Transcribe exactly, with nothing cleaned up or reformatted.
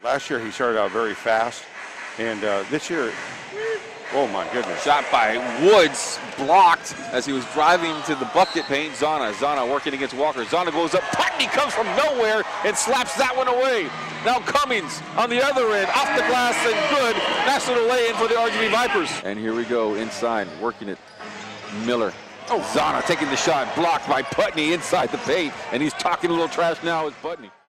Last year he started out very fast, and uh, this year, oh my goodness. Shot by Woods, blocked as he was driving to the bucket paint. Zana, Zana working against Walker. Zana goes up, Putney comes from nowhere and slaps that one away. Now Cummings on the other end, off the glass and good. National lay-in for the R G V Vipers. And here we go, inside, working it. Miller. Oh, Zana taking the shot, blocked by Putney inside the paint, and he's talking a little trash now with Putney.